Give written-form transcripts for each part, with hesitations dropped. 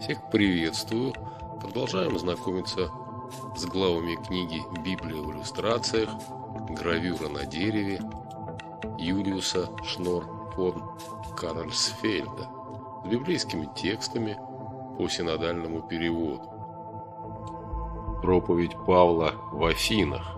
Всех приветствую. Продолжаем знакомиться с главами книги «Библия в иллюстрациях», гравюра на дереве Юлиуса Шнор фон Каральсфельда с библейскими текстами по синодальному переводу. Проповедь Павла в Афинах.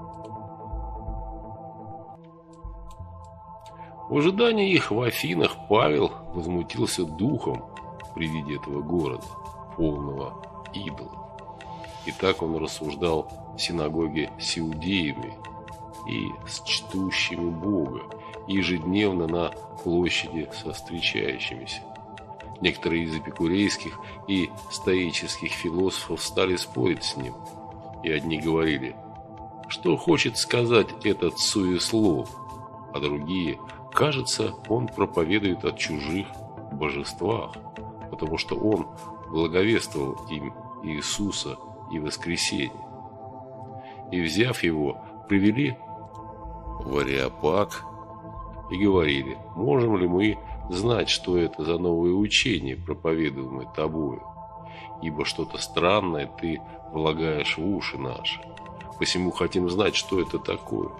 В ожидании их в Афинах Павел возмутился духом при виде этого города, полного идолов. И так он рассуждал в синагоге с иудеями и с чтущими Бога, ежедневно на площади со встречающимися. Некоторые из эпикурейских и стоических философов стали спорить с ним, и одни говорили, что хочет сказать этот суеслов, а другие, кажется, он проповедует о чужих божествах, потому что он благовествовал им Иисуса и воскресение. И, взяв его, привели в Ареопаг и говорили, можем ли мы знать, что это за новое учение, проповедуемое тобою, ибо что-то странное ты влагаешь в уши наши, посему хотим знать, что это такое.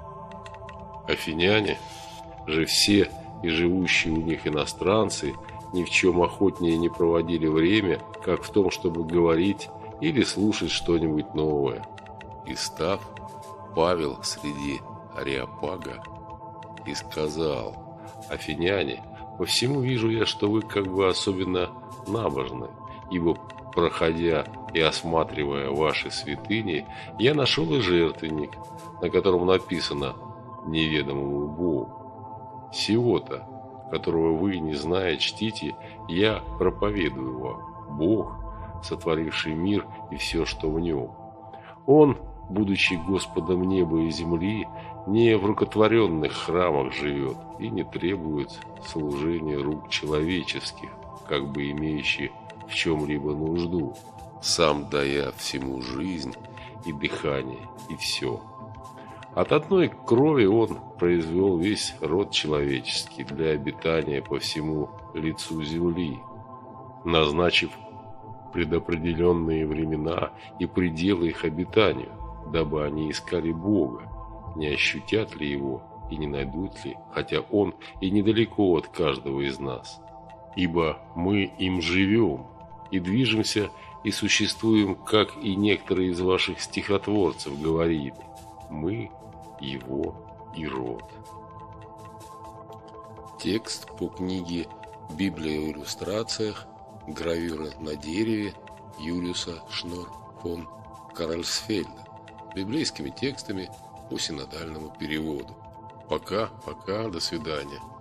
Афиняне же все и живущие у них иностранцы ни в чем охотнее не проводили время, как в том, чтобы говорить или слушать что-нибудь новое. И став, Павел среди Ареопага и сказал, афиняне, по всему вижу я, что вы как бы особенно набожны, ибо, проходя и осматривая ваши святыни, я нашел и жертвенник, на котором написано «Неведомому Богу». Сего-то, которого вы, не зная, чтите, я проповедую вам. Бог, сотворивший мир и все, что в нем. Он, будучи Господом неба и земли, не в рукотворенных храмах живет и не требует служения рук человеческих, как бы имеющих в чем-либо нужду, сам дая всему жизнь и дыхание, и все. От одной крови он произвел весь род человеческий для обитания по всему лицу земли, назначив предопределенные времена и пределы их обитанию, дабы они искали Бога, не ощутят ли Его и не найдут ли, хотя Он и недалеко от каждого из нас. Ибо мы им живем и движемся и существуем, как и некоторые из ваших стихотворцев говорили, мы его и род. Текст по книге «Библия в иллюстрациях», гравюра на дереве Юлиуса Шнор фон Каральсфельда с библейскими текстами по синодальному переводу. Пока, до свидания.